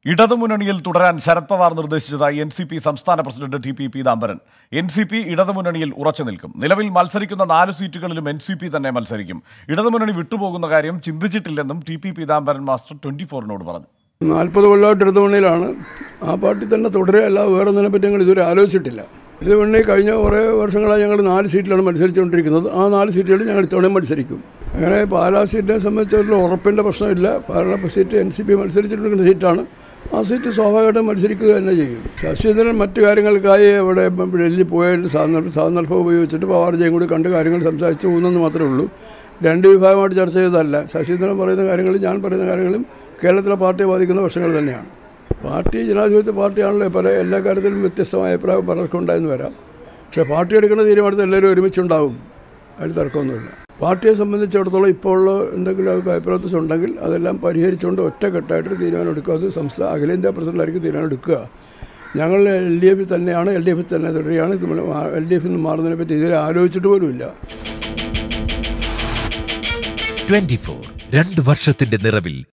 ഇടതുമുന്നണിയിൽ തുടരാൻ ശരത് പവാർ നിർദ്ദേശിച്ചതായി NCP സംസ്ഥാന പ്രസിഡന്റ് P Peethambaran. NCP ഇടതുമുന്നണിയിൽ ഉറച്ചു നിൽക്കും. നിലവിൽ മത്സരിക്കുന്ന 4 സീറ്റുകളിലും NCP തന്നെ മത്സരിക്കും. ഇടതുമുന്നണി വിട്ടുപോകുന്ന കാര്യം ചിന്തിച്ചിട്ടില്ലെന്നും P Peethambaran മാസ്റ്റർ 24നോട് പറഞ്ഞു. 40 കൊല്ലമായിട്ട് ഇടതുമുന്നണിയിലാണ്. ആ പാർട്ടി തന്നെ തുടരുകയല്ല, വേറെ ഒന്നിനെ പറ്റി ഞങ്ങൾ ഇതുവരെ ആലോചിച്ചിട്ടില്ല. ഇടതുമുന്നണി കഴിഞ്ഞ കുറേ വർഷങ്ങളായി ഞങ്ങൾ 4 സീറ്റിലാണ് മത്സരിച്ചുകൊണ്ടിരിക്കുന്നത്. ആ 4 സീറ്റുകളിൽ ഞങ്ങൾ ഇത്തവണയും മത്സരിക്കും. അങ്ങനെ പാലാ സീറ്റിനെ സംബന്ധിച്ചുള്ള ഉറപ്പിൻ്റെ പ്രശ്നമില്ല. പാലാ സീറ്റ് NCP മത്സരിച്ചിട്ടുള്ള സീറ്റാണ്. ആ സീറ്റ് സ്വാഭാവികമായിട്ടും മത്സരിക്കുക തന്നെ ചെയ്യും. ശശീന്ദ്രൻ മറ്റു കാര്യങ്ങൾക്കായി അവിടെ ഡൽഹി പോയിട്ട് സാധനൽപ്പം ഉപയോഗിച്ചിട്ട് പവാർജയും കൂടി കണ്ട് കാര്യങ്ങൾ സംസാരിച്ച് പോകുന്നെന്ന് മാത്രമേ ഉള്ളൂ. 2 വിഭാഗമായിട്ട് ചർച്ച ചെയ്തതല്ല. ശശീന്ദ്രൻ പറയുന്ന കാര്യങ്ങളും ഞാൻ പറയുന്ന കാര്യങ്ങളും കേരളത്തിലെ പാർട്ടിയെ ബാധിക്കുന്ന പ്രശ്നങ്ങൾ തന്നെയാണ്. പാർട്ടി ജനാധിപത്യ പാർട്ടിയാണല്ലോ. എല്ലാ കാര്യത്തിലും വ്യത്യസ്തമായ അഭിപ്രായം പലർക്കും ഉണ്ടായെന്ന് വരാം. പക്ഷേ പാർട്ടി എടുക്കുന്ന തീരുമാനത്തിൽ എല്ലാവരും ഒരുമിച്ചുണ്ടാവും, അതിൽ തർക്കമൊന്നുമില്ല. പാർട്ടിയെ സംബന്ധിച്ചിടത്തോളം ഇപ്പോൾ ഉള്ള എന്തെങ്കിലും അഭിപ്രായം ഉണ്ടെങ്കിൽ അതെല്ലാം പരിഹരിച്ചുകൊണ്ട് ഒറ്റക്കെട്ടായിട്ടൊരു തീരുമാനം എടുക്കുക. അത് അഖിലേന്ത്യാ പ്രസിഡന്റായിരിക്കും തീരുമാനം എടുക്കുക. ഞങ്ങൾ LDF തന്നെയാണ്, LDF തന്നെ തുടരുകയാണ്. LDF നിന്ന് മാറുന്നതിനെ പറ്റി ഇതുവരെ ആലോചിച്ചിട്ട് പോലുമില്ല. 24 2 വർഷത്തിന്റെ നിറവിൽ